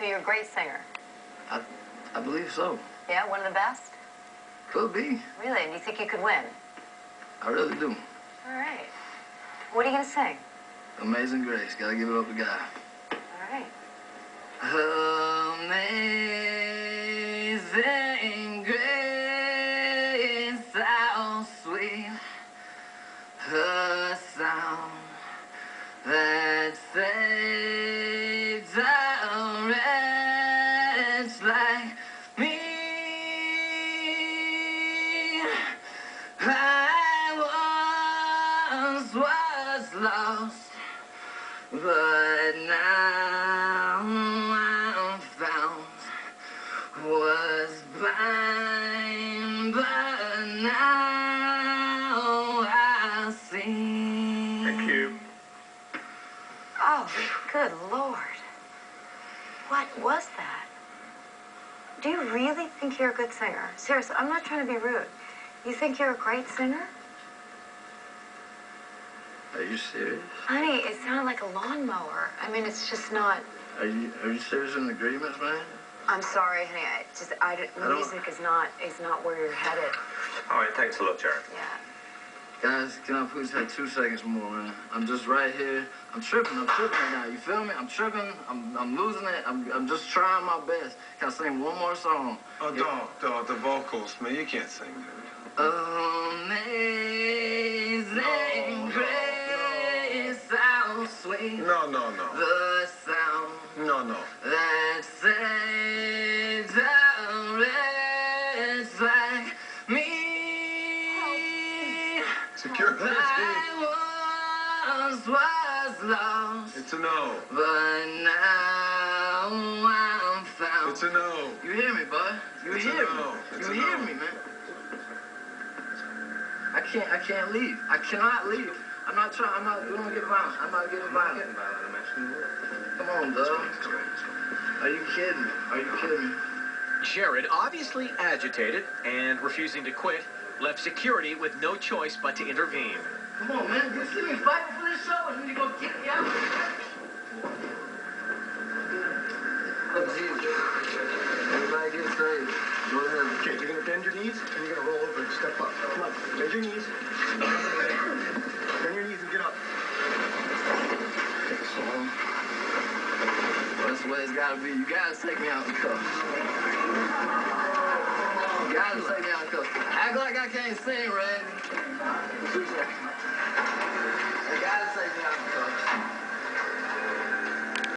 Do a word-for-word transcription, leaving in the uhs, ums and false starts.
So you're a great singer? I, I believe so. Yeah, one of the best? Could be. Really? And you think you could win? I really do. All right. What are you going to sing? Amazing Grace. Gotta give it up to God. All right. Amazing Grace, how sweet the sound that saved a wretch like me. I once was lost, but now I'm found. Was blind, but now I see. Thank you. Oh, good Lord. What was that? Do you really think you're a good singer? Seriously, I'm not trying to be rude. You think you're a great singer? Are you serious? Honey, it sounded like a lawnmower. I mean, it's just not... Are you are you serious in agreements, man? I'm sorry, honey. I just, I, don't- I don't- music is not, is not where you're headed. All right, thanks a lot, Jarrod. Yeah. Guys, can I please have two seconds more, man? I'm just right here. I'm tripping. I'm tripping right now. You feel me? I'm tripping. I'm I'm losing it. I'm I'm just trying my best. Can I sing one more song? Oh, dog, dog, the vocals, man. You can't sing, dude. Amazing No, no, grace, how sweet No, no, no. the sound No, no. that saved a wretch like me. Security. I once was lost, It's a no. but now I'm found. It's a no. You hear me, bud? You It's a hear no. me? It's You a hear no. me, man? I can't. I can't leave. I cannot leave. I'm not trying. I'm not. We don't get violent. I'm not getting violent. Come on, dog. Are you kidding me? Are you kidding me? Jarrod, obviously agitated and refusing to quit, left security with no choice but to intervene. Come on, man. You see me fighting for this show, and then you gonna kick me out? Oh, Jesus. Everybody get saved. Go ahead. Okay, you're gonna bend your knees and you're gonna roll over and step up. Come on, bend your knees. Bend your knees and get up. Okay, slow. That's the way it's gotta be. You gotta take me out in cuffs. You gotta take me out in cuffs. Act like I can't sing, Randy. You gotta take me out in cuffs.